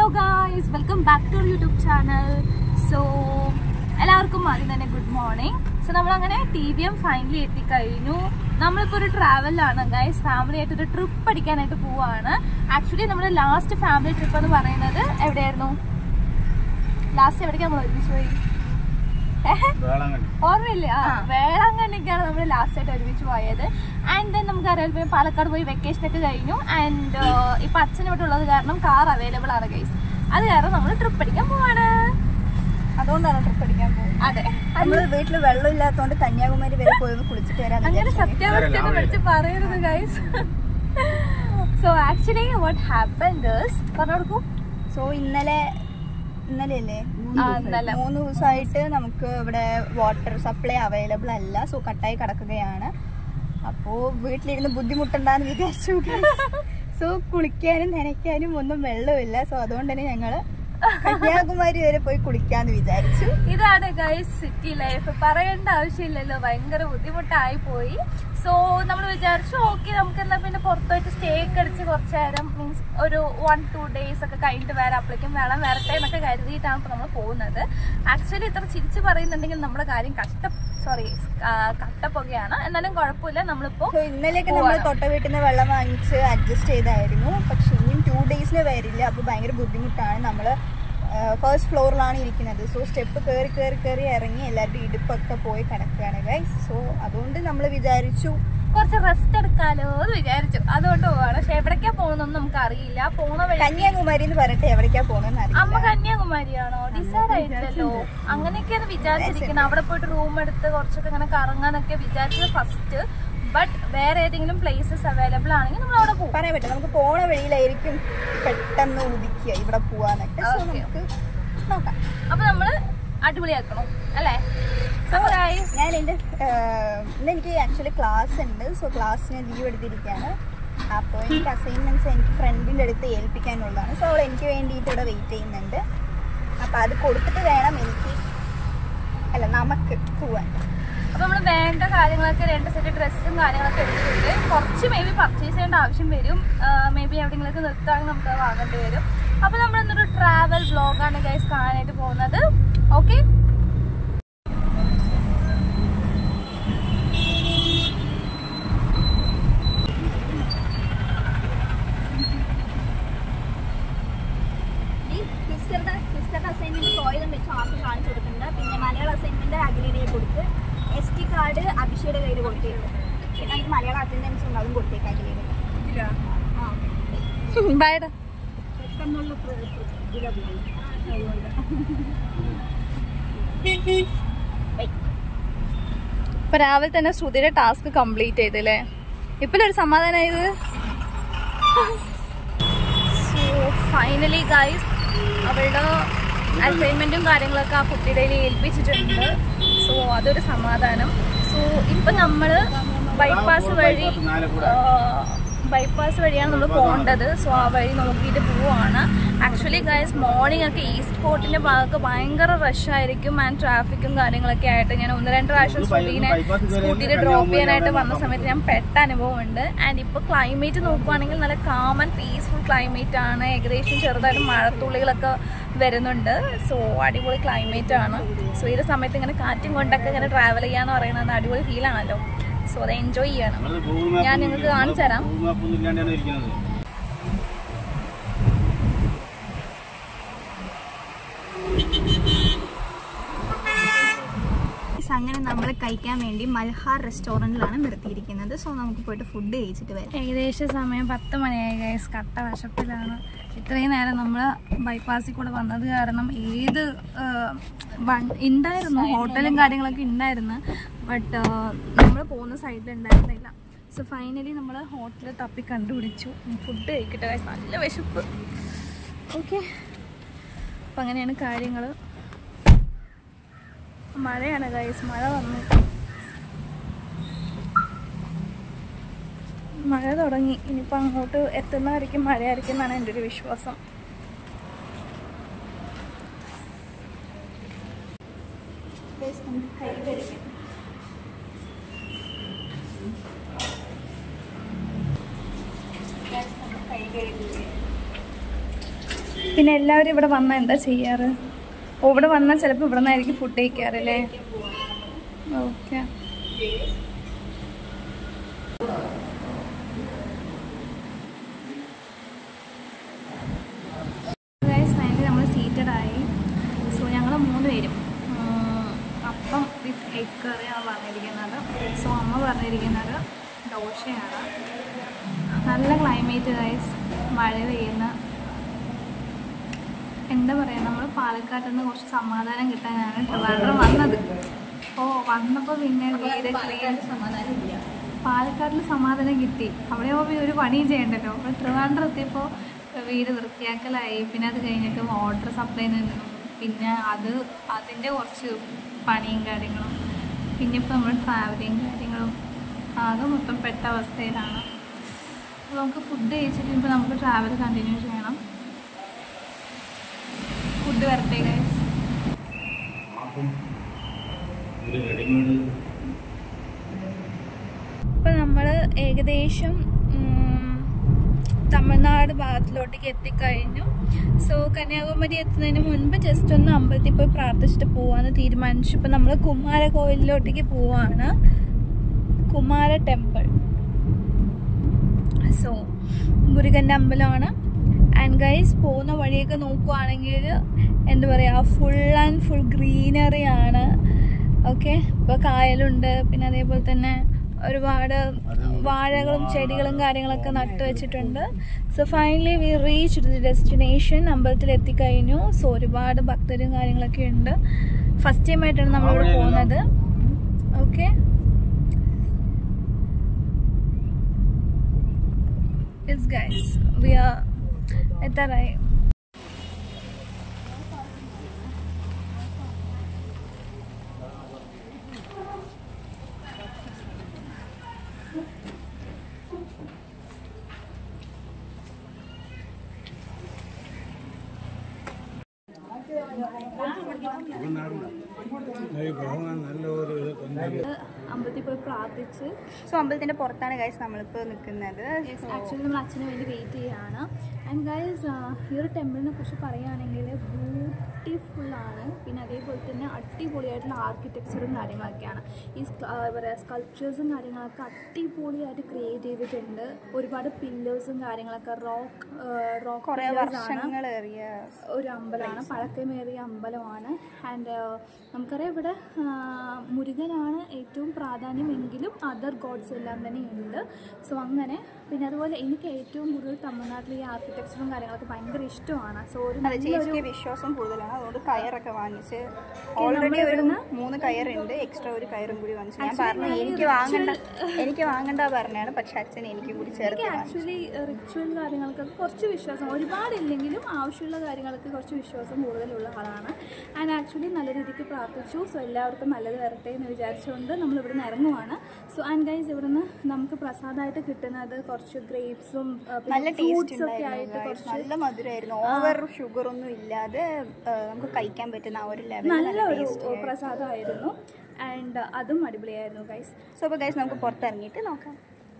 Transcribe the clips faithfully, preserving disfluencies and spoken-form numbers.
guys, welcome back to our YouTube channel. So, എല്ലാവർക്കും ആദ്യം തന്നെ ഗുഡ് മോർണിംഗ്. സോ നമ്മളങ്ങനെ ടി വി എം ഫൈനലി എത്തിക്കഴിഞ്ഞു. നമ്മളിപ്പോൾ ഒരു ട്രാവലിലാണ് ഗൈസ്, ഫാമിലി ആയിട്ട് ഒരു ട്രിപ്പ് അടിക്കാനായിട്ട് പോവാണ്. ആക്ച്വലി നമ്മുടെ ലാസ്റ്റ് ഫാമിലി ട്രിപ്പ് എന്ന് പറയുന്നത് എവിടെയായിരുന്നു? ലാസ്റ്റ് എവിടേക്കാണ് നമ്മൾ ഒരുമിച്ച് പോയി? ഓർമ്മയില്ല, വേളാങ്കണ്ണിക്കാണ് നമ്മൾ ലാസ്റ്റ് ആയിട്ട് ഒരുമിച്ച് പോയത്. ആൻഡ് ദെൻ നമുക്കറിയാം പാലക്കാട് പോയി വെക്കേഷൻ ഒക്കെ കഴിഞ്ഞു. ആൻഡ് ഇപ്പൊ അച്ഛൻ ഇവിടെ ഉള്ളത് കാരണം കാർ അവൈലബിൾ ആണ് ഗൈസ്. അത് കാരണം നമ്മൾ ട്രിപ്പ് അടിക്കാൻ പോവാണ്. അതുകൊണ്ടാണ് ട്രിപ്പ് അടിക്കാൻ പോകുന്നത്. അതെ, നമ്മള് വീട്ടില് വെള്ളം ഇല്ലാത്തതുകൊണ്ട് കന്യാകുമാരി വരെ പോയി കുളിച്ചിട്ട് വരാൻ. അങ്ങനെ സത്യാവസ്ഥയൊക്കെ വിളിച്ച് പറയരുത് guys. So actually what happened is പറഞ്ഞോളൂ. സോ ഇന്നലെ ഇന്നലെ അല്ലേ മൂന്ന് ദിവസമായിട്ട് നമുക്ക് ഇവിടെ വാട്ടർ സപ്ലൈ അവൈലബിൾ അല്ല. സോ കട്ടായി കിടക്കുകയാണ്. അപ്പോ വീട്ടിലിരുന്ന് ബുദ്ധിമുട്ടുണ്ടാന്ന് വിചാരിച്ചു. സോ കുളിക്കാനും നനയ്ക്കാനും ഒന്നും വെള്ളമില്ല. സോ അതുകൊണ്ട് തന്നെ ഞങ്ങള് കന്യാകുമാരി വരെ പോയി കുളിക്കാന്ന് വിചാരിച്ചു. ഇതാണ് ഗൈസ് സിറ്റി ലൈഫ്. പറയേണ്ട ആവശ്യമില്ലല്ലോ, ഭയങ്കര ബുദ്ധിമുട്ടായി പോയി. സോ നമ്മൾ വിചാരിച്ചു ഓക്കെ നമുക്ക് എന്താ പിന്നെ പുറത്തോട്ട് സ്റ്റേ ഒക്കെ അടിച്ച് കുറച്ച് നേരം മീൻസ് ഒരു വൺ ടു ഡേയ്സ് ഒക്കെ കഴിഞ്ഞിട്ട് വരാം, അപ്പോഴേക്കും വെള്ളം വരട്ടെ എന്നൊക്കെ കരുതിയിട്ടാണ് ഇപ്പോൾ നമ്മൾ പോകുന്നത്. ആക്ച്വലി ഇത്ര ചിരിച്ച് പറയുന്നുണ്ടെങ്കിൽ നമ്മുടെ കാര്യം കഷ്ട സോറി കട്ടപ്പൊക്കെയാണ്. എന്നാലും കുഴപ്പമില്ല. നമ്മളിപ്പോ ഇന്നലെയൊക്കെ നമ്മൾ തൊട്ട വീട്ടിൽ നിന്ന് വെള്ളം വാങ്ങിച്ച് അഡ്ജസ്റ്റ് ചെയ്തായിരുന്നു. പക്ഷെ ഇനിയും ടു ഡേയ്സിന് വരില്ല. അപ്പൊ ഭയങ്കര ബുദ്ധിമുട്ടാണ്. നമ്മള് ഫസ്റ്റ് ഫ്ലോറിലാണ് ഇരിക്കുന്നത്. സോ സ്റ്റെപ്പ് കയറി കയറി കയറി ഇറങ്ങി എല്ലാവരുടെയും ഇടുപ്പൊക്കെ പോയി കിടക്കുകയാണ് ഗൈസ്. സോ അതുകൊണ്ട് നമ്മൾ വിചാരിച്ചു കുറച്ച് റെസ്റ്റ് എടുക്കാലോ എന്ന് വിചാരിച്ചു. അതുകൊണ്ട് പോവാണ്. പക്ഷെ എവിടേക്കാ പോകുന്നൊന്നും നമുക്ക് അറിയില്ല. പോണ വഴി കന്യാകുമാരി എന്ന് പറഞ്ഞിട്ട് എവിടേക്കാ പോകുന്നത് അറിയില്ല. അമ്മ കന്യാകുമാരിയാണോ? ഡിസൈഡ് ആയിട്ടില്ലല്ലോ. അങ്ങനെയൊക്കെയാണ് വിചാരിച്ചിരിക്കുന്നത്. അവിടെ പോയിട്ട് റൂം എടുത്ത് കുറച്ചൊക്കെ ഇങ്ങനെ കറങ്ങാനൊക്കെ വിചാരിച്ചത് ഫസ്റ്റ്. ബട്ട് വേറെ ഏതെങ്കിലും പ്ലേസസ് അവൈലബിൾ ആണെങ്കിൽ നമ്മൾ അവിടെ പോകും. പറയാൻ പറ്റും. നമുക്ക് പോണ വഴിയിലായിരിക്കും പെട്ടെന്ന് ഉദിക്കുക ഇവിടെ പോവാന്നൊക്കെ. നോക്കാം. അപ്പൊ നമ്മള് അടിപൊളിയാക്കണം അല്ലേ? ഞാൻ എൻ്റെ ഇന്ന് എനിക്ക് ആക്ച്വലി ക്ലാസ് ഉണ്ട്. സോ ക്ലാസ്സിന് ലീവ് എടുത്തിരിക്കുകയാണ്. അപ്പോൾ എനിക്ക് അസൈൻമെന്റ്സ് എനിക്ക് ഫ്രണ്ടിൻ്റെ അടുത്ത് ഏൽപ്പിക്കാനുള്ളതാണ്. സോ അവൾ എനിക്ക് വേണ്ടിയിട്ട് ഇവിടെ വെയിറ്റ് ചെയ്യുന്നുണ്ട്. അപ്പം അത് കൊടുത്തിട്ട് വേണം എനിക്ക് അല്ല നമുക്ക് പോവാൻ. അപ്പൊ നമ്മള് വേണ്ട കാര്യങ്ങളൊക്കെ രണ്ട് സെറ്റ് ഡ്രസ്സും കാര്യങ്ങളൊക്കെ എടുത്തിട്ടുണ്ട്. കുറച്ച് മേ ബി പർച്ചേസ് ചെയ്യേണ്ട ആവശ്യം വരും. മേ ബി എവിടെയെങ്കിലൊക്കെ നിർത്തുകയാണെങ്കിൽ നമുക്ക് അത് വാങ്ങേണ്ടി വരും. അപ്പൊ നമ്മൾ ഇന്നൊരു ട്രാവൽ വ്ലോഗാണ് ഗൈസ് കാണാനായിട്ട് പോകുന്നത്. ഓക്കെ, സിസ്റ്ററുടെ സിസ്റ്ററുടെ അസൈൻമെന്റ് പോയതും വെച്ച് ആർക്ക് കാണിച്ചു കൊടുക്കുന്നുണ്ട്. പിന്നെ മലയാളം അസൈൻമെന്റ് അഖിലയുടെ കൊടുത്ത് എസ് ടി കാർഡ് അഭിഷയുടെ കയ്യിൽ കൊടുത്തിരുന്നു. പിന്നെ എനിക്ക് മലയാളം അറ്റൻഡൻസ് ഉണ്ട്, അതും കൊടുത്തേക്ക് അഖിലയുടെ. പെട്ടെന്നുള്ള ഇപ്പൊ രാവിലെ തന്നെ ശ്രുതിയുടെ ടാസ്ക് കംപ്ലീറ്റ് ചെയ്തല്ലേ? ഇപ്പോഴൊരു സമാധാനമായത്. സോ ഫൈനലി ഗൈസ് അവളുടെ അസൈൻമെന്റും കാര്യങ്ങളൊക്കെ ആ കുട്ടിയുടെ ഏൽപ്പിച്ചിട്ടുണ്ട്. സോ അതൊരു സമാധാനം. സോ ഇപ്പൊ നമ്മള് ബൈപ്പാസ് വഴി ബൈപ്പാസ് വഴിയാണ് നമ്മൾ പോകേണ്ടത്. സോ ആ വഴി നോക്കിയിട്ട് പോവാണ്. ആക്ച്വലി ഗൈസ് മോർണിംഗ് ഒക്കെ ഈസ്റ്റ് ഫോർട്ടിന്റെ ഭാഗത്ത് ഭയങ്കര റഷായിരിക്കും ആൻഡ് ട്രാഫിക്കും കാര്യങ്ങളൊക്കെ ആയിട്ട് ഞാൻ ഒന്ന് രണ്ട് പ്രാവശ്യം സ്കൂട്ടീനെ സ്കൂട്ടിയിൽ ഡ്രോപ്പ് ചെയ്യാനായിട്ട് വന്ന സമയത്ത് ഞാൻ പെട്ട അനുഭവമുണ്ട്. ആൻഡ് ഇപ്പോൾ ക്ലൈമറ്റ് നോക്കുവാണെങ്കിൽ നല്ല കാം ആൻഡ് പീസ്ഫുൾ ക്ലൈമറ്റ് ആണ്. ഏകദേശം ചെറുതായിട്ട് മഴത്തുള്ളികളൊക്കെ വരുന്നുണ്ട്. സോ അടിപൊളി ക്ലൈമറ്റ് ആണ്. സോ ഈ ഒരു സമയത്ത് ഇങ്ങനെ കാറ്റും കൊണ്ടൊക്കെ ഇങ്ങനെ ട്രാവൽ ചെയ്യാന്ന് പറയുന്നത് അടിപൊളി ഫീലാണല്ലോ. സോ അത് എൻജോയ് ചെയ്യണം. ഞാൻ നിങ്ങൾക്ക് കാണിച്ചു തരാം. അങ്ങനെ നമ്മൾ കഴിക്കാൻ വേണ്ടി മൽഹാർ റെസ്റ്റോറൻറ്റിലാണ് നിർത്തിയിരിക്കുന്നത്. സോ നമുക്ക് പോയിട്ട് ഫുഡ് കഴിച്ചിട്ട് വരാം. ഏകദേശം സമയം പത്ത് മണിയായി ഗൈസ്. കട്ട വിശപ്പിലാണ്. ഇത്രയും നേരം നമ്മൾ ബൈപ്പാസിൽ കൂടെ വന്നത് കാരണം ഏത് ഉണ്ടായിരുന്നു ഹോട്ടലും കാര്യങ്ങളൊക്കെ ഉണ്ടായിരുന്നു. ബട്ട് നമ്മൾ പോകുന്ന സൈഡിൽ ഉണ്ടായിരുന്നില്ല. സോ ഫൈനലി നമ്മൾ ഹോട്ടൽ തപ്പി കണ്ടുപിടിച്ചു. ഫുഡ് കഴിക്കട്ടെ ഗൈസ്, നല്ല വിശപ്പ്. ഓക്കെ, അപ്പം അങ്ങനെയാണ് കാര്യങ്ങൾ. മഴയാണ് ഗൈസ്, മഴ വന്നു. മഴ തുടങ്ങി. ഇനിയിപ്പോൾ അങ്ങോട്ട് എത്തുന്നതായിരിക്കും മഴയായിരിക്കും എന്നാണ് എൻ്റെ ഒരു വിശ്വാസം. കൈ കഴുകുക. പിന്നെ എല്ലാവരും ഇവിടെ വന്നാൽ എന്താ ചെയ്യാറ്? ഇവിടെ വന്നാൽ ചിലപ്പോൾ ഇവിടെ നിന്നായിരിക്കും ഫുഡ് കഴിക്കാറല്ലേ? ഓക്കെ. ഫൈനലി നമ്മൾ സീറ്റഡായി. സോ ഞങ്ങൾ മൂന്ന് പേരും അപ്പം വിത്ത് എഗ് കറിയാണ് പറഞ്ഞിരിക്കുന്നത്. സോ അമ്മ പറഞ്ഞിരിക്കുന്നത് ദോശയാണ്. നല്ല ക്ലൈമറ്റ് ഗൈസ്, മഴ പെയ്യുന്ന. എന്താ പറയുക, നമ്മൾ പാലക്കാട്ടിൽ നിന്ന് കുറച്ച് സമാധാനം കിട്ടാനാണ് ട്രിവാൻഡ്രം വന്നത്. ഓ വന്നപ്പോൾ പിന്നെ വീട് ക്ലീൻ. പാലക്കാട്ടിൽ സമാധാനം കിട്ടി, അവിടെ പോയി ഒരു പണിയും ചെയ്യണ്ടല്ലോ. അപ്പോൾ ട്രിവാൻഡ്രം എത്തിയപ്പോൾ വീട് വൃത്തിയാക്കലായി. പിന്നെ അത് കഴിഞ്ഞിട്ട് വാട്ടർ സപ്ലൈ നിന്നു. പിന്നെ അത് അതിൻ്റെ കുറച്ച് പണിയും കാര്യങ്ങളും. പിന്നെ ഇപ്പോൾ നമ്മൾ ട്രാവലിങ് കാര്യങ്ങളും ആകെ മൊത്തം പെട്ട അവസ്ഥയിലാണ്. അപ്പോൾ നമുക്ക് ഫുഡ് കഴിച്ചിട്ട് ഇപ്പോൾ നമുക്ക് ട്രാവൽ കണ്ടിന്യൂ ചെയ്യണം. ഫുഡ് വരട്ടെ ഗൈസ്. ഇപ്പം നമ്മൾ ഏകദേശം തമിഴ്നാട് ഭാഗത്തിലോട്ടേക്ക് എത്തിക്കഴിഞ്ഞു. സോ കന്യാകുമാരി എത്തുന്നതിന് മുൻപ് ജസ്റ്റ് ഒന്ന് അമ്പലത്തിൽ പോയി പ്രാർത്ഥിച്ചിട്ട് പോവാന്ന് തീരുമാനിച്ചു. ഇപ്പം നമ്മൾ കുമാര കോവിലിലോട്ടേക്ക് പോവാണ്, കുമാര ടെമ്പിൾ. സോ മുരുകൻ്റെ അമ്പലമാണ്. ആൻഡ് ഗൈസ് പോകുന്ന വഴിയൊക്കെ നോക്കുവാണെങ്കിൽ എന്താ പറയുക, ഫുൾ ആൻഡ് ഫുൾ ഗ്രീനറി ആണ്. ഓക്കെ, ഇപ്പോൾ കായലുണ്ട്. പിന്നെ അതേപോലെ തന്നെ ഒരുപാട് വാഴകളും ചെടികളും കാര്യങ്ങളൊക്കെ നട്ടു വെച്ചിട്ടുണ്ട്. So finally we reach the destination. അമ്പലത്തിൽ എത്തിക്കഴിഞ്ഞു. സോ ഒരുപാട് ഭക്തരും കാര്യങ്ങളൊക്കെ ഉണ്ട്. ഫസ്റ്റ് ടൈം ആയിട്ടാണ് നമ്മളിവിടെ പോകുന്നത്. Okay, yes guys, we are എത്താറായി. അമ്പലത്തിൽ പോയി പ്രാർത്ഥിച്ച്. സോ അമ്പലത്തിന്റെ പുറത്താണ് ഗൈസ് നമ്മളിപ്പോൾ നിൽക്കുന്നത്. ആക്ച്വലി നമ്മൾ അച്ഛന് വേണ്ടി വെയിറ്റ് ചെയ്യുകയാണ്. ആൻഡ് ഗൈസ് ഈ ഒരു ടെമ്പിളിനെ കുറിച്ച് പറയുകയാണെങ്കിൽ ബ്യൂട്ടിഫുള്ളാണ്. പിന്നെ അതേപോലെ തന്നെ അടിപൊളിയായിട്ടുള്ള ആർക്കിടെക്ചറും കാര്യങ്ങളൊക്കെയാണ്. ഈ പറയുക സ്കൾപ്ചേഴ്സും കാര്യങ്ങളൊക്കെ അടിപൊളിയായിട്ട് ക്രിയേറ്റ് ചെയ്തിട്ടുണ്ട്. ഒരുപാട് പില്ലേഴ്സും കാര്യങ്ങളൊക്കെ റോക്ക് റോക്ക് കുറേ വർഷങ്ങളേറിയ ഒരു അമ്പലമാണ്, പഴക്കമേറിയ അമ്പലമാണ്. ആൻഡ് നമുക്കറിയാം ഇവിടെ മുരുകനാണ് ഏറ്റവും പ്രാധാന്യമെങ്കിലും അതർ ഗോഡ്സ് എല്ലാം തന്നെ ഉണ്ട്. സോ അങ്ങനെ. പിന്നെ അതുപോലെ എനിക്ക് ഏറ്റവും കൂടുതൽ തമിഴ്നാട്ടിലെ ഈ ആർക്കിടെക്ചറും കാര്യങ്ങളൊക്കെ ഭയങ്കര ഇഷ്ടമാണ്. സോ ഒരു ചേച്ചിക്ക് വിശ്വാസം കൂടുതലാണ്, അതുകൊണ്ട് കയറൊക്കെ വാങ്ങിച്ച് ഓൾറെഡി ഒരു മൂന്ന് കയറുണ്ട്, എക്സ്ട്രാ ഒരു കയറും കൂടി വാങ്ങിച്ചു. ഞാൻ പറഞ്ഞു എനിക്ക് വാങ്ങണ്ട എനിക്ക് വാങ്ങണ്ട പറഞ്ഞാണ്, പക്ഷെ അച്ഛൻ എനിക്കും കൂടി ചേർത്ത്. ആക്ച്വലി റിച്വൽ കാര്യങ്ങൾക്കൊക്കെ കുറച്ച് വിശ്വാസം, ഒരുപാടില്ലെങ്കിലും ആവശ്യമുള്ള കാര്യങ്ങൾക്ക് കുറച്ച് വിശ്വാസം കൂടുതലുള്ള ആളാണ്. ആൻഡ് ആക്ച്വലി നല്ല രീതിക്ക് പ്രാർത്ഥിച്ചു. സോ എല്ലാവർക്കും നല്ലത് വരട്ടെ എന്ന് വിചാരിച്ചുകൊണ്ട് നമ്മൾ ഇവിടെ നിന്ന് ഇറങ്ങുവാണ്. സോ ആൻഡ് ഗൈസ്, ഇവിടുന്ന് നമുക്ക് പ്രസാദമായിട്ട് കിട്ടുന്നത് കുറച്ച് ഗ്രേപ്സും നല്ല ടേസ്റ്റ് ഒക്കെ ആയിട്ട് കുറച്ച് നല്ല മധുരമായിരുന്നു. ഓവർ ഷുഗർ ഒന്നും ഇല്ലാതെ നമുക്ക് കഴിക്കാൻ പറ്റുന്ന ആ ഒരു ലെവൽ നല്ലൊരു പ്രസാദമായിരുന്നു. ആൻഡ് അതും അടിപൊളിയായിരുന്നു ഗൈസ്. സോ അപ്പോൾ ഗൈസ് നമുക്ക് പുറത്തിറങ്ങിയിട്ട് നോക്കാം.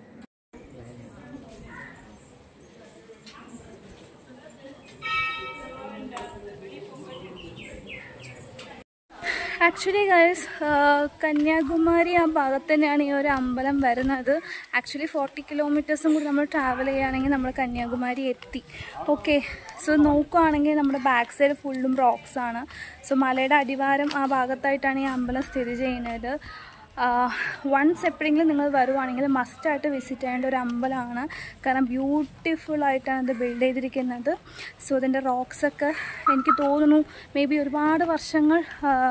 ആക്ച്വലി ഗൈസ് കന്യാകുമാരി ആ ഭാഗത്ത് തന്നെയാണ് ഈ ഒരു അമ്പലം വരുന്നത്. ആക്ച്വലി ഫോർട്ടി കിലോമീറ്റേഴ്സും കൂടി നമ്മൾ ട്രാവൽ ചെയ്യുകയാണെങ്കിൽ നമ്മൾ കന്യാകുമാരി എത്തി. ഓക്കെ, സോ നോക്കുകയാണെങ്കിൽ നമ്മുടെ ബാക്ക് സൈഡ് ഫുള്ളും റോക്സ് ആണ്. സോ മലയുടെ അടിവാരം ആ ഭാഗത്തായിട്ടാണ് ഈ അമ്പലം സ്ഥിതി ചെയ്യുന്നത്. വൺസ് എപ്പോഴെങ്കിലും നിങ്ങൾ വരുവാണെങ്കിൽ മസ്റ്റായിട്ട് വിസിറ്റ് ചെയ്യേണ്ട ഒരു അമ്പലമാണ്. കാരണം ബ്യൂട്ടിഫുൾ ആയിട്ടാണ് ഇത് ബിൽഡ് ചെയ്തിരിക്കുന്നത്. സോ ഇതിൻ്റെ റോക്സൊക്കെ എനിക്ക് തോന്നുന്നു മേ ബി ഒരുപാട് വർഷങ്ങൾ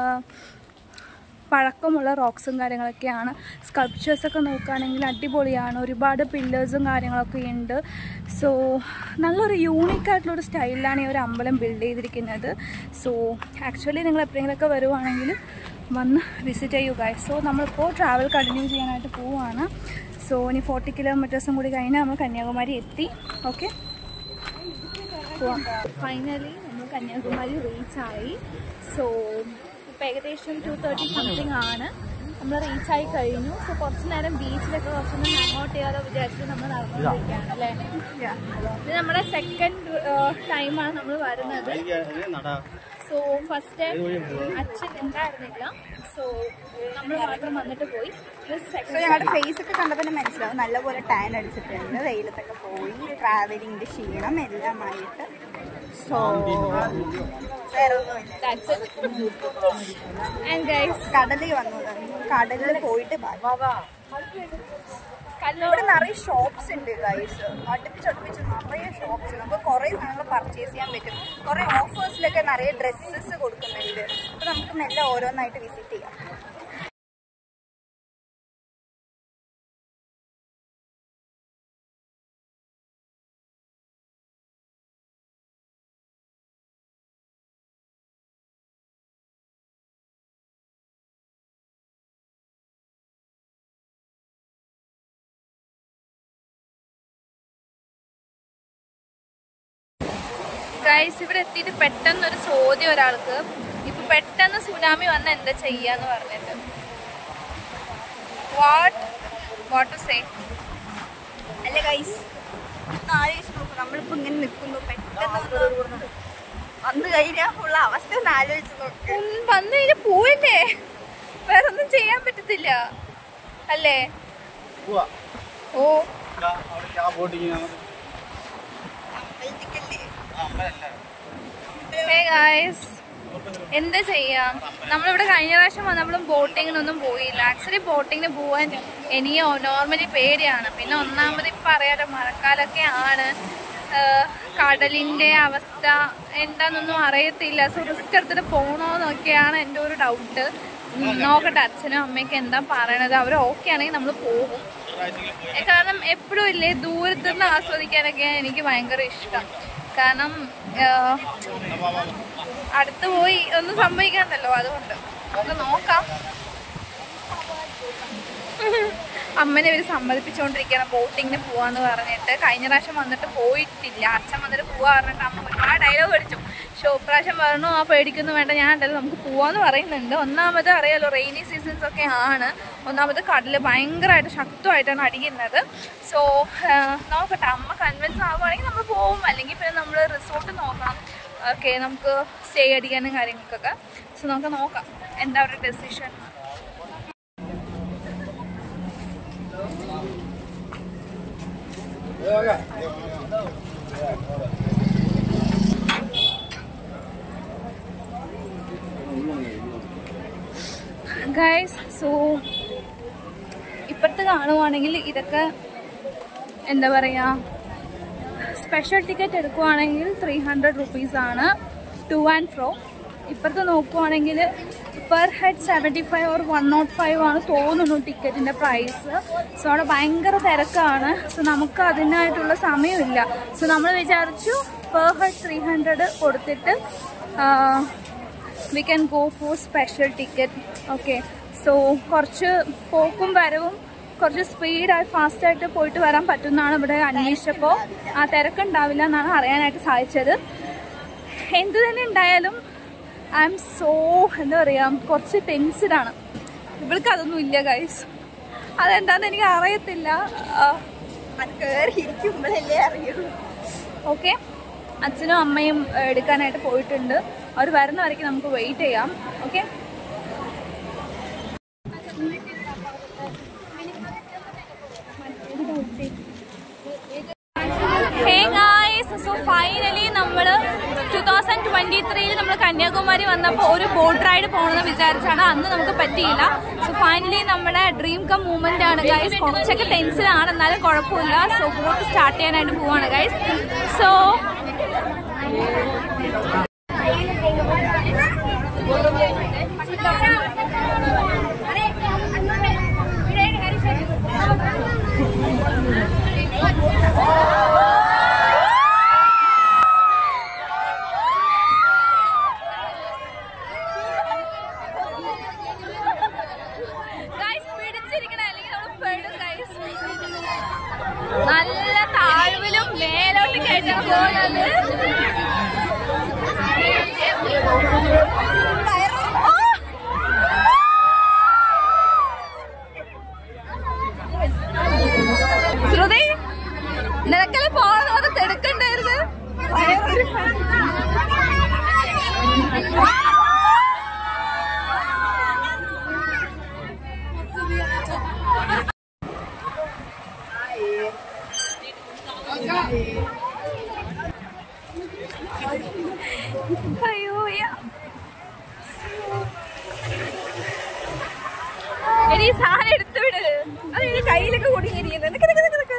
പഴക്കമുള്ള റോക്സും കാര്യങ്ങളൊക്കെയാണ്. സ്കൾപ്ചേഴ്സൊക്കെ നോക്കുകയാണെങ്കിൽ അടിപൊളിയാണ്. ഒരുപാട് പില്ലേഴ്സും കാര്യങ്ങളൊക്കെ ഉണ്ട്. സോ നല്ലൊരു യൂണിക്കായിട്ടുള്ളൊരു സ്റ്റൈലിലാണ് ഈ ഒരു അമ്പലം ബിൽഡ് ചെയ്തിരിക്കുന്നത്. സോ ആക്ച്വലി നിങ്ങൾ എപ്പോഴെങ്കിലുമൊക്കെ വരുവാണെങ്കിൽ വന്ന് വിസിറ്റ് ചെയ്യുക. സോ നമ്മളിപ്പോൾ ട്രാവൽ കണ്ടിന്യൂ ചെയ്യാനായിട്ട് പോവുകയാണ്. സോ ഇനി ഫോർട്ടി കിലോമീറ്റേഴ്സും കൂടി കഴിഞ്ഞാൽ നമ്മൾ കന്യാകുമാരി എത്തി. ഓക്കെ, പോവാം. ഫൈനലി നമ്മൾ കന്യാകുമാരി റീച്ചായി. സോ ഇപ്പോൾ ഏകദേശം ടു തേർട്ടി സംതിങ് ആണ്. നമ്മൾ റീച്ചായി കഴിഞ്ഞു. സോ കുറച്ച് നേരം ബീച്ചിലൊക്കെ കുറച്ചൊന്ന് അങ്ങോട്ട് ചെയ്യാതെ വിചാരിച്ചിട്ട് നമ്മൾ നടന്നുകൊണ്ടിരിക്കുകയാണ് അല്ലേ. ഇത് നമ്മുടെ സെക്കൻഡ് ടൈമാണ് നമ്മൾ വരുന്നത്. സോ ഫസ്റ്റ് അച്ഛൻ ഉണ്ടായിരുന്നില്ല, സോ നമ്മൾ മാത്രം വന്നിട്ട് പോയി. ഞങ്ങളുടെ ഫേസ് ഒക്കെ കണ്ടപ്പോൾ തന്നെ മനസ്സിലാവും നല്ലപോലെ ടാൻ അടിച്ചിട്ടുണ്ട്. വെയിലത്തൊക്കെ പോയി ട്രാവലിംഗിന്റെ ക്ഷീണം എല്ലാമായിട്ട്. സോ കടലിൽ വന്നതാണ്. കടലിൽ പോയിട്ട് ഇവിടെ നിറയെ ഷോപ്സ് ഉണ്ട് ഗൈസ്. അടുപ്പിച്ചടുപ്പിച്ച് നിറയെ ഷോപ്സ്. നമുക്ക് കുറെ സാധനങ്ങൾ പർച്ചേസ് ചെയ്യാൻ പറ്റും. കുറെ ഓഫേഴ്സിലൊക്കെ നിറയെ ഡ്രസ്സസ് കൊടുക്കുന്നുണ്ട്. അപ്പൊ നമുക്ക് മെല്ലെ ഓരോന്നായിട്ട് വിസിറ്റ് ചെയ്യാം. ഗൈസ് ഇവിടെ എത്തിയിട്ട് പെട്ടെന്നൊരു ചോദ്യം ഒരാൾക്ക്, ഇപ്പൊ പെട്ടെന്ന് സുനാമി വന്ന എന്താ ചെയ്യാന്ന് പറഞ്ഞിട്ട്. What what to say? അല്ല ഗൈസ് ആലോചിച്ച് നോക്കും, നമ്മളിപ്പോ ഇങ്ങനെ നിൽക്കുന്നു, പെട്ടെന്ന് വന്നു കഴിഞ്ഞാൽ ഉള്ള അവസ്ഥ ഒന്ന് ആലോചിച്ച് നോക്കും. വന്നു കഴിഞ്ഞാൽ പോവല്ലേ, വേറൊന്നും ചെയ്യാൻ പറ്റത്തില്ല അല്ലേ? ഓ എന്താ ചെയ്യാം, നമ്മളിവിടെ കഴിഞ്ഞ പ്രാവശ്യം വന്നപ്പോഴും ബോട്ടിങ്ങിനൊന്നും പോയില്ല. ആക്ച്വലി ബോട്ടിങ്ങിന് പോവാൻ എനിയോ നോർമലി പേടിയാണ്. പിന്നെ ഒന്നാമത് ഇപ്പം അറിയാലോ മഴക്കാലൊക്കെ ആണ്, കടലിൻ്റെ അവസ്ഥ എന്താണെന്നൊന്നും അറിയത്തില്ല. സോ റിസ്ക് എടുത്തിട്ട് പോകണമെന്നൊക്കെയാണ് എൻ്റെ ഒരു ഡൗട്ട്. നോക്കട്ടെ അച്ഛനും അമ്മയ്ക്ക് എന്താ പറയണത്. അവർ ഓക്കെ ആണെങ്കിൽ നമ്മൾ പോകും. കാരണം എപ്പോഴും ഇല്ലേ ദൂരത്തുനിന്ന് ആസ്വദിക്കാനൊക്കെ എനിക്ക് ഭയങ്കര ഇഷ്ടം. കാരണം അടുത്ത് പോയി ഒന്നും സംഭവിക്കാണ്ടല്ലോ, അതുകൊണ്ട് നമുക്ക് നോക്കാം. അമ്മനെ ഇവർ സമ്മതിപ്പിച്ചുകൊണ്ടിരിക്കുകയാണ് ബോട്ടിങ്ങിന് പോവാന്ന് പറഞ്ഞിട്ട്. കഴിഞ്ഞ പ്രാവശ്യം വന്നിട്ട് പോയിട്ടില്ല, അച്ഛൻ വന്നിട്ട് പോവാ പറഞ്ഞിട്ട് അമ്മ ഒരുപാട് ഡയലോഗ് അടിച്ചു. ഷോ പ്രാവശ്യം പറഞ്ഞു ആ പേടിക്കൊന്നും വേണ്ട, ഞാൻ ഉണ്ടല്ലോ നമുക്ക് പോവാന്ന് പറയുന്നുണ്ട്. ഒന്നാമത് അറിയാലോ റെയിനി സീസൺസ് ഒക്കെ ആണ്. ഒന്നാമത് കടൽ ഭയങ്കരമായിട്ട് ശക്തമായിട്ടാണ് അടിക്കുന്നത്. സോ നോക്കട്ടെ, അമ്മ കൺവിൻസ് ആവുകയാണെങ്കിൽ നമ്മൾ പോവും, അല്ലെങ്കിൽ പിന്നെ നമ്മൾ റിസോർട്ട് നോക്കണം. ഓക്കെ, നമുക്ക് സ്റ്റേ അടിക്കാനും കാര്യങ്ങൾക്കൊക്കെ. സോ നമുക്ക് നോക്കാം എന്താ ഒരു ഡെസിഷൻ. ഗൈസ് സോ ഇപ്പുറത്ത് കാണുവാണെങ്കിൽ ഇതൊക്കെ എന്താ പറയുക, സ്പെഷ്യൽ ടിക്കറ്റ് എടുക്കുവാണെങ്കിൽ ത്രീ ഹൺഡ്രഡ് റുപ്പീസാണ് ടു ആൻഡ് ഫ്രോ. ഇപ്പുറത്ത് നോക്കുവാണെങ്കിൽ per head seventy five or one nought five ആണ് തോന്നുന്നു ടിക്കറ്റിൻ്റെ പ്രൈസ്. സോ അവിടെ ഭയങ്കര തിരക്കാണ്. സോ നമുക്ക് അതിനായിട്ടുള്ള സമയമില്ല. സോ നമ്മൾ വിചാരിച്ചു പെർ ഹെഡ് ത്രീ ഹൺഡ്രഡ് കൊടുത്തിട്ട് we can go for special ticket. Okay, so കുറച്ച് പോക്കും വരവും കുറച്ച് സ്പീഡായി ഫാസ്റ്റായിട്ട് പോയിട്ട് വരാൻ പറ്റുമെന്നാണ് ഇവിടെ അന്വേഷിച്ചപ്പോൾ. ആ തിരക്കുണ്ടാവില്ല എന്നാണ് അറിയാനായിട്ട് സാധിച്ചത്. എന്തു തന്നെ ഉണ്ടായാലും ഐ എം സോ എന്താ പറയുക, കുറച്ച് ടെൻസ്ഡാണ്. ഇവൾക്ക് അതൊന്നും ഇല്ല ഗൈസ്, അതെന്താണെന്ന് എനിക്ക് അറിയത്തില്ല. അത് കയറി ഇരിക്കുമ്പോഴല്ലേ അറിയുള്ളൂ. ഓക്കെ, അച്ഛനും അമ്മയും എടുക്കാനായിട്ട് പോയിട്ടുണ്ട്. അവർ വരുന്ന വരയ്ക്ക് നമുക്ക് വെയിറ്റ് ചെയ്യാം. ഓക്കെ, സോ ഫൈനലി നമ്മൾ ടു തൗസൻഡ് ട്വന്റി ത്രീയിൽ നമ്മൾ കന്യാകുമാരി വന്നപ്പോൾ ഒരു ബോട്ട് റൈഡ് പോകണമെന്ന് വിചാരിച്ചാണ്. അന്ന് നമുക്ക് പറ്റിയില്ല. സോ ഫൈനലി നമ്മുടെ ഡ്രീം കം മൂവ്മെന്റ് ആണ് ഗൈസ്. കുറച്ചൊക്കെ ടെൻഷനാണ്, എന്നാലും കുഴപ്പമില്ല. സോ ബോട്ട് സ്റ്റാർട്ട് ചെയ്യാനായിട്ട് പോവാണ് ഗൈസ്. സോ നല്ല താഴ്വിലും മേലോട്ട് കേട്ടാ പോകുന്നത്. അയ്യോ എടി സാധനം എടുത്തു വിട്. അത് എന്റെ കയ്യിലൊക്കെ കുടുങ്ങിയിരിക്കുന്നത്. നിനക്ക് നിനക്ക് നിനക്ക്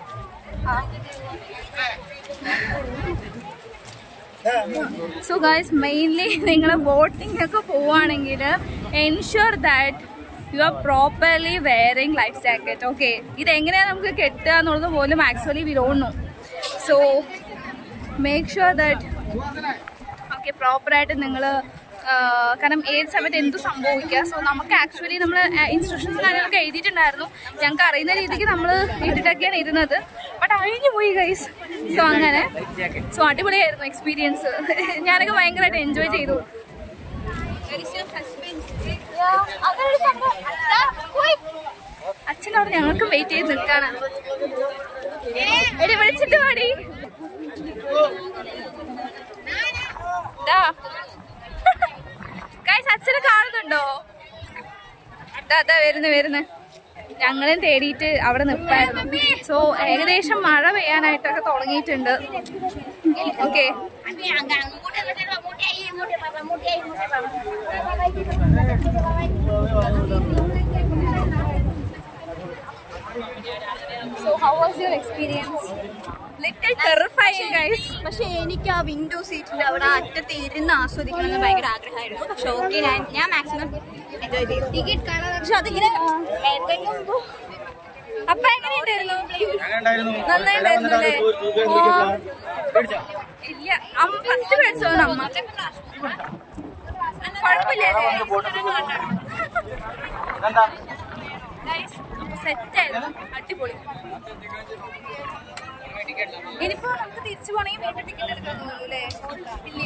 സോ ഗൈസ് മെയിൻലി നിങ്ങൾ ബോട്ടിംഗ് ഒക്കെ പോവുകയാണെങ്കിൽ ensure that you are properly wearing life jacket. Okay, ഇതെങ്ങനെയാണ് നമുക്ക് കെട്ടുക എന്നുള്ളത് പോലും actually we don't know. So make sure that okay പ്രോപ്പറായിട്ട് നിങ്ങൾ, കാരണം ഏത് സമയത്ത് എന്ത് സംഭവിക്കുക. സോ നമുക്ക് ആക്ച്വലി നമ്മൾ ഇൻസ്ട്രക്ഷൻസ് കാര്യങ്ങളൊക്കെ എഴുതിയിട്ടുണ്ടായിരുന്നു. ഞങ്ങൾക്ക് അറിയുന്ന രീതിക്ക് നമ്മൾ ഇട്ടിട്ടൊക്കെയാണ് ഇരുന്നത്. ബട്ട് അഴിഞ്ഞു പോയി ഗൈസ്. സോ അങ്ങനെ സോ അടിപൊളിയായിരുന്നു എക്സ്പീരിയൻസ്. ഞാനൊക്കെ ഭയങ്കരമായിട്ട് എൻജോയ് ചെയ്തു. അച്ഛനോട് ഞങ്ങൾക്ക് വെയിറ്റ് ചെയ്ത് നിൽക്കാണ്. എടി വിളിച്ചിട്ട് പാടി. അച്ഛനെ കാണുന്നുണ്ടോ? അതാ വരുന്നു വരുന്നു. ഞങ്ങളും തേടിയിട്ട് അവിടെ നിൽപ്പായിരുന്നു. സോ ഏകദേശം മഴ പെയ്യാനായിട്ടൊക്കെ തുടങ്ങിയിട്ടുണ്ട്. Okay, so how was your experience? Little terrifying guys. പക്ഷെ എനിക്ക് ആ വിൻഡോ സീറ്റിന്റെ അവിടെ അറ്റത്ത് ഇരുന്ന് ആസ്വദിക്കണമെന്ന് ഭയങ്കര ആഗ്രഹമായിരുന്നു. പക്ഷെ ഓക്കെ, ഞാൻ ഞാൻ മാക്സിമം എൻജോയ് ചെയ്തു. ടിക്കറ്റ് കാണാൻ പക്ഷെ അതിങ്ങനെ എന്തെങ്കിലും. അപ്പൊ എങ്ങനെയുണ്ടായിരുന്നു? നന്നായിട്ടുണ്ടായിരുന്നു അല്ലേ? ഇല്ല, അമ്മ ഫസ്റ്റ് മേടിച്ചോ? അമ്മ കുഴപ്പമില്ലേ? സെറ്റായിരുന്നു, അടിപൊളി. ഇനിയിപ്പോ നമുക്ക് തിരിച്ചു പോണെങ്കിൽ വീണ്ടും ടിക്കറ്റ് എടുക്കാൻ തോന്നുന്നു അല്ലേ? ഇല്ലേ?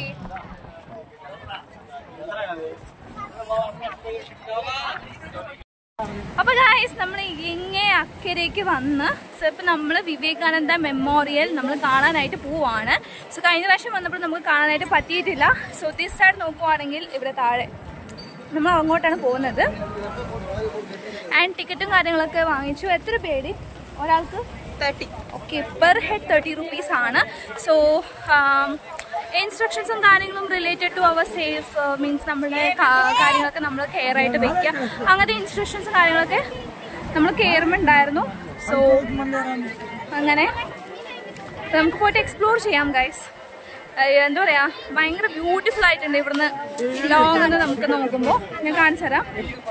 അപ്പൊ ഗായ്സ് നമ്മൾ ഇങ്ങേ അക്കരയ്ക്ക് വന്ന് സോ ഇപ്പൊ നമ്മള് വിവേകാനന്ദ മെമ്മോറിയൽ നമ്മൾ കാണാനായിട്ട് പോവാണ്. സോ കഴിഞ്ഞ പ്രാവശ്യം വന്നപ്പോൾ നമുക്ക് കാണാനായിട്ട് പറ്റിയിട്ടില്ല. സോ ദിസ് സൈഡ് നോക്കുവാണെങ്കിൽ ഇവിടെ താഴെ നമ്മൾ അങ്ങോട്ടാണ് പോകുന്നത്. ആൻഡ് ടിക്കറ്റും കാര്യങ്ങളൊക്കെ വാങ്ങിച്ചു. എത്ര പേര്? ഒരാൾക്ക് thirty. Okay, per head thirty rupees ആണ്. സോ ഇൻസ്ട്രക്ഷൻസും കാര്യങ്ങളും related to our safe means നമ്മുടെ കാര്യങ്ങളൊക്കെ നമ്മൾ കെയർ ആയിട്ട് വെക്കുക. അങ്ങനത്തെ ഇൻസ്ട്രക്ഷൻസും കാര്യങ്ങളൊക്കെ നമ്മൾ കയറുമ്പോൾ ഉണ്ടായിരുന്നു. സോ അങ്ങനെ നമുക്ക് പോയിട്ട് എക്സ്പ്ലോർ ചെയ്യാം ഗൈസ്. എന്താ പറയാ, ഭയങ്കര ബ്യൂട്ടിഫുൾ ആയിട്ടുണ്ട് ഇവിടുന്ന് ലോങ് എന്ന് നമുക്ക് നോക്കുമ്പോൾ. ഞാൻ കാണിച്ചു തരാം.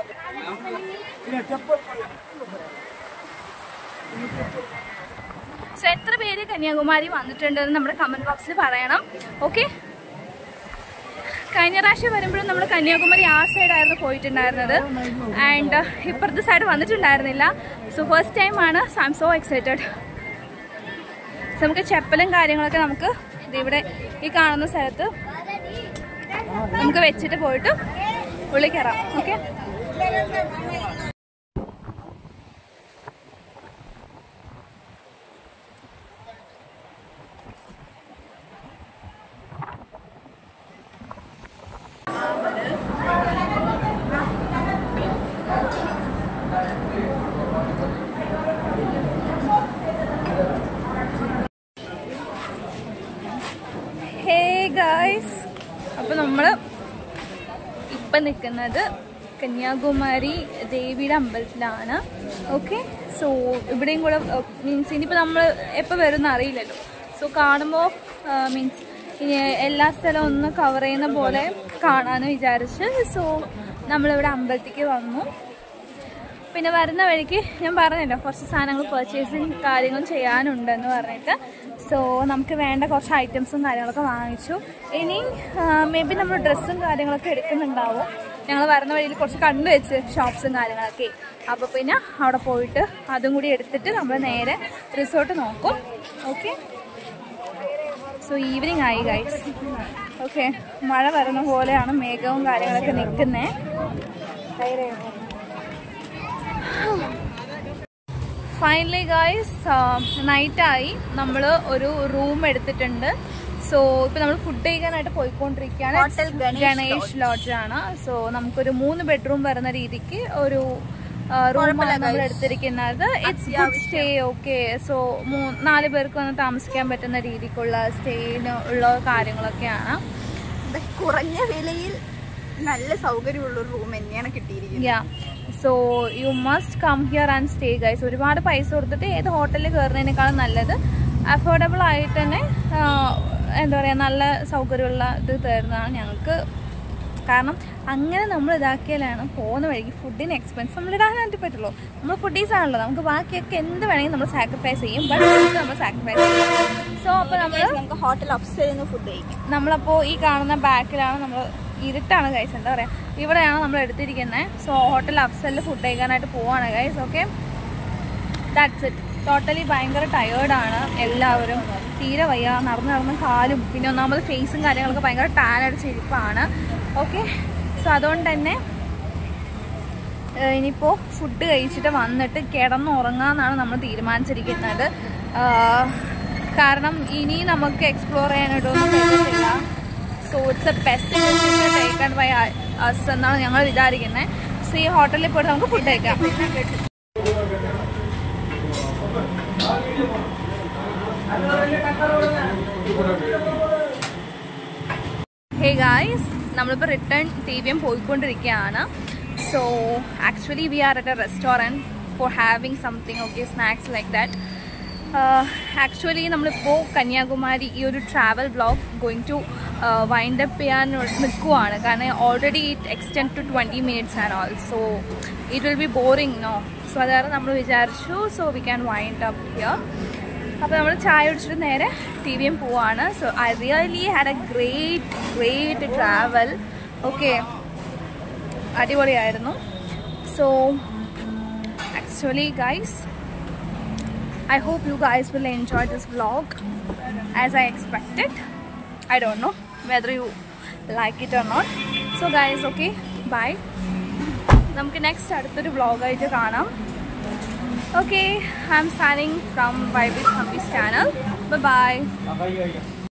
സോ എത്ര പേര് കന്യാകുമാരി വന്നിട്ടുണ്ടെന്ന് നമ്മുടെ കമന്റ് ബോക്സിൽ പറയണം. ഓക്കെ, കഴിഞ്ഞ പ്രാവശ്യം വരുമ്പോഴും നമ്മൾ കന്യാകുമാരി ആ സൈഡായിരുന്നു പോയിട്ടുണ്ടായിരുന്നത്. ആൻഡ് ഇപ്പുറത്തെ സൈഡ് വന്നിട്ടുണ്ടായിരുന്നില്ല. സോ ഫസ്റ്റ് ടൈം ആണ്. So I'm so excited. So നമുക്ക് ചെപ്പലും കാര്യങ്ങളൊക്കെ നമുക്ക് ഇവിടെ ഈ കാണുന്ന സ്ഥലത്ത് നമുക്ക് വെച്ചിട്ട് പോയിട്ട് ഉള്ളിൽ കയറാം. ഓക്കെ, ഗായ്സ്, അപ്പോൾ നമ്മൾ ഇപ്പം നിൽക്കുന്നത് കന്യാകുമാരി ദേവിയുടെ അമ്പലത്തിലാണ്. ഓക്കെ, സോ ഇവിടെയും കൂടെ മീൻസ് ഇനിയിപ്പോൾ നമ്മൾ എപ്പോൾ വരുമെന്ന് അറിയില്ലല്ലോ. സോ കാണുമ്പോൾ മീൻസ് ഇനി എല്ലാ സ്ഥലവും ഒന്ന് കവർ ചെയ്യുന്ന പോലെ കാണാമെന്ന് വിചാരിച്ച് സോ നമ്മളിവിടെ അമ്പലത്തിലേക്ക് വന്നു. പിന്നെ വരുന്ന വഴിക്ക് ഞാൻ പറഞ്ഞല്ലോ കുറച്ച് സാധനങ്ങൾ പർച്ചേസിങ് കാര്യങ്ങൾ ചെയ്യാനുണ്ടെന്ന് പറഞ്ഞിട്ട് സോ നമുക്ക് വേണ്ട കുറച്ച് ഐറ്റംസും കാര്യങ്ങളൊക്കെ വാങ്ങിച്ചു. ഇനി മേ ബി നമ്മൾ ഡ്രസ്സും കാര്യങ്ങളൊക്കെ എടുക്കുന്നുണ്ടാവും. ഞങ്ങൾ വരുന്ന വഴിയിൽ കുറച്ച് കണ്ടു വെച്ച് ഷോപ്സും കാര്യങ്ങളൊക്കെ. അപ്പോൾ പിന്നെ അവിടെ പോയിട്ട് അതും കൂടി എടുത്തിട്ട് നമ്മൾ നേരെ റിസോർട്ട് നോക്കും. ഓക്കെ, സോ ഈവനിങ് ആയി ഗൈസ്. ഓക്കെ, മഴ വരുന്ന പോലെയാണ് മേഘവും കാര്യങ്ങളൊക്കെ നിൽക്കുന്നത്. ഫൈനലി ഗായ്സ് നൈറ്റായി. നമ്മൾ ഒരു റൂം എടുത്തിട്ടുണ്ട്. സോ ഇപ്പം നമ്മൾ ഫുഡ് കഴിക്കാനായിട്ട് പോയിക്കൊണ്ടിരിക്കുകയാണ്. ഗണേഷ് ലോഡ്ജാണ്. സോ നമുക്കൊരു മൂന്ന് ബെഡ്റൂം വരുന്ന രീതിക്ക് ഒരു റൂമാണ് നമ്മൾ എടുത്തിരിക്കുന്നത്. It's good stay. Okay, so നാല് പേർക്ക് വന്ന് താമസിക്കാൻ പറ്റുന്ന രീതിക്കുള്ള സ്റ്റേന് ഉള്ള കാര്യങ്ങളൊക്കെയാണ്. കുറഞ്ഞ വിലയിൽ നല്ല സൗകര്യമുള്ള ഒരു റൂം തന്നെയാണ് കിട്ടിയിരിക്കുന്നത്. Yeah, so you must come here and stay guys. ഒരുപാട് പൈസ കൊടുത്തിട്ട് ഏത് ഹോട്ടലിൽ കയറുന്നതിനേക്കാളും നല്ലത് അഫോർഡബിൾ ആയിട്ട് തന്നെ എന്താ പറയുക നല്ല സൗകര്യമുള്ള ഇത് തരുന്നതാണ് ഞങ്ങൾക്ക്. കാരണം അങ്ങനെ നമ്മൾ ഇതാക്കിയാലാണ് പോകുന്ന വഴിക്ക് ഫുഡിന് എക്സ്പെൻസ് നമ്മൾ ഇടാനായിട്ട് പറ്റുള്ളൂ. നമ്മൾ ഫുഡീസ് ആണല്ലോ, നമുക്ക് ബാക്കിയൊക്കെ എന്ത് വേണമെങ്കിൽ നമ്മൾ സാക്രിഫൈസ് ചെയ്യും, ബട്ട് നമ്മൾ സാക്രിഫൈസ് ചെയ്യും. സോ അപ്പോൾ നമ്മൾ നമുക്ക് ഹോട്ടൽ അഫ്സലിൽ നിന്ന് ഫുഡ് കഴിക്കും. നമ്മളപ്പോൾ ഈ കാണുന്ന ബാക്കിലാണ് നമ്മൾ, ഇരുട്ടാണ് ഗൈസ്, എന്താ പറയുക, ഇവിടെയാണ് നമ്മൾ എടുത്തിരിക്കുന്നത്. സോ ഹോട്ടൽ അഫ്സലിൽ ഫുഡ് കഴിക്കാനായിട്ട് പോവാണ് guys. Okay, that's it. Totally ഭയങ്കര ടയേർഡാണ് എല്ലാവരും, തീരെ വയ്യ, നടന്ന് നടന്ന് കാലും പിന്നെ ഒന്നാമത് ഫേസും കാര്യങ്ങളൊക്കെ ഭയങ്കര ടാൻ അടിച്ചിരിപ്പാണ്. ഓക്കെ, സോ അതുകൊണ്ട് തന്നെ ഇനിയിപ്പോൾ ഫുഡ് കഴിച്ചിട്ട് വന്നിട്ട് കിടന്നുറങ്ങാമെന്നാണ് നമ്മൾ തീരുമാനിച്ചിരിക്കുന്നത്. കാരണം ഇനി നമുക്ക് എക്സ്പ്ലോർ ചെയ്യാനായിട്ടൊന്നും പറ്റത്തില്ല. So it's a best taken by us എന്നാണ് ഞങ്ങൾ വിചാരിക്കുന്നത്. സോ ഈ ഹോട്ടലിൽ പോയിട്ട് നമുക്ക് ഫുഡ് കഴിക്കാം. ഹേ ഗായ്സ്, നമ്മളിപ്പോൾ റിട്ടേൺ ടി വി എം പോയിക്കൊണ്ടിരിക്കുകയാണ്. So actually we are at a restaurant for having something, okay, snacks like that. Actually നമ്മളിപ്പോൾ കന്യാകുമാരി ഈ ഒരു travel vlog going to wind up ചെയ്യാൻ നിൽക്കുവാണ്. കാരണം already it extend to twenty minutes and all, so it will be boring no. So അതാണ് നമ്മൾ വിചാരിച്ചു. So we can wind up here. അപ്പോൾ നമ്മൾ ചായ കുടിച്ചിട്ട് നേരെ ടി വി എം പോവാണ്. So I really had a great great travel. Okay, അടിപൊളിയായിരുന്നു. So actually guys, I hope you guys will enjoy this vlog as I expected. I don't know whether you like it or not. So guys, okay, bye. നമുക്ക് next അടുത്തൊരു വ്ളോഗായിട്ട് കാണാം. Okay, I'm signing from Vibe with Humpy's channel. Bye bye.